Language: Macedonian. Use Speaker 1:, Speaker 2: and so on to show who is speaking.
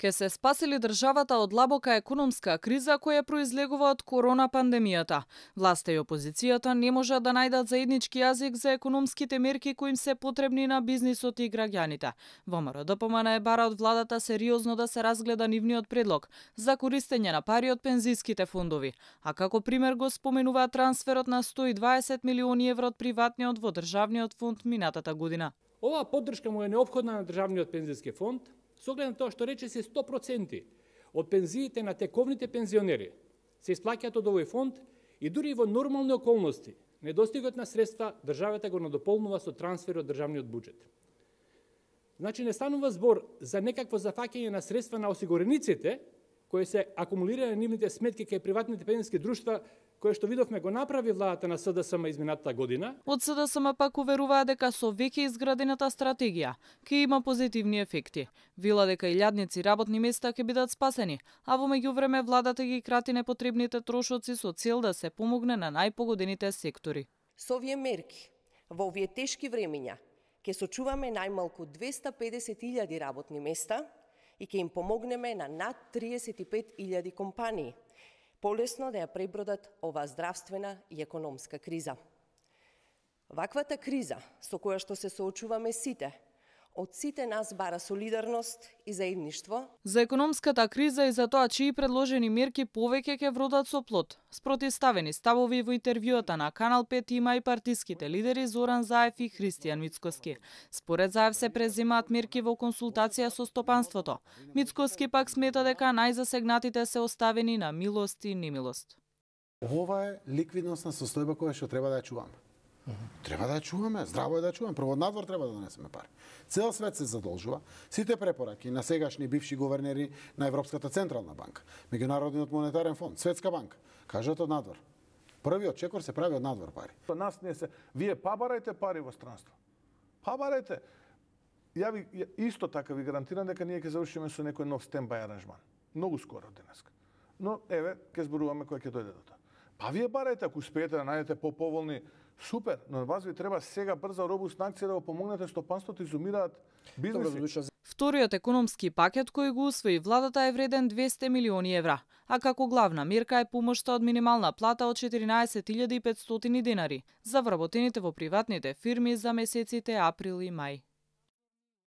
Speaker 1: Ке се спаси ли државата од лабока економска криза која произлегува од корона пандемијата? Власта и опозицијата не можат да најдат заеднички јазик за економските мерки кои им се потребни на бизнисот и граѓаните. ВМРО ДПМН бара од владата сериозно да се разгледа нивниот предлог за користење на пари од пензиските фондови, а како пример го споменува трансферот на 120 милиони евро од приватниот во државниот фонд минатата година.
Speaker 2: Оваа поддршка му е неопходна на државниот пензиски фонд, со оглед на тоа што рече се 100% од пензиите на тековните пензионери се исплаќаат од овој фонд и дури и во нормални околности недостигот на средства државата го надополнува со трансфери од државниот буџет. Значи не станува збор за некакво зафаќање на средства на осигурениците кои се акумулираат на нивните сметки кај приватните пензиски друштва, кое што видовме го направи владата на СДСМ изминатата година.
Speaker 1: Од СДСМ пак уверуваа дека со веќе изградената стратегија ќе има позитивни ефекти. Вела дека илјадници работни места ќе бидат спасени, а во меѓувреме владата ги крати непотребните трошоци со цел да се помогне на најпогодените сектори.
Speaker 3: Со овие мерки, во овие тешки времиња, ќе сочуваме најмалку 250.000 работни места и ќе им помогнеме на над 35.000 компании полесно да ја пребродат оваа здравствена и економска криза. Ваквата криза со која што се соочуваме сите, од сите нас бара солидарност и заедништво.
Speaker 1: За економската криза и за тоа чии предложени мерки повеќе ќе вродат со плод. Спротивставени ставови во интервјуата на Канал 5 има и партиските лидери Зоран Заев и Христијан Мицкоски. Според Заев се преземаат мерки во консултација со стопанството. Мицкоски пак смета дека најзасегнатите се оставени на милост и немилост.
Speaker 4: Ова е ликвидносна состојба која што треба да ја чуваме. Треба да ја чуваме, здраво е да ја чуваме. Прво од надвор треба да донесеме пари. Цел свет се задолжува. Сите препораки на сегашни бивши гувернери на Европската централна банка, Меѓународниот монетарен фонд, Светска банка, кажат од надвор. Првиот чекор се прави од надвор пари.
Speaker 5: Нас не се, вие барајте пари во странство. Барајте. Исто така ви гарантирам дека ние ќе завршиме со некој нов стендбај аранжман. Многу скоро денеска. Но еве ќе зборуваме кој ќе дојде до тоа. Па вие барајте, ако успеете да најдете поповолни, супер, но на вас ви треба сега брза робусна акција да го помогнете стопанството, изумираат бизнеси.
Speaker 1: Вториот економски пакет кој го усвои владата е вреден 200 милиони евра, а како главна мерка е помошта од минимална плата од 14.500 денари за вработените во приватните фирми за месеците април и мај.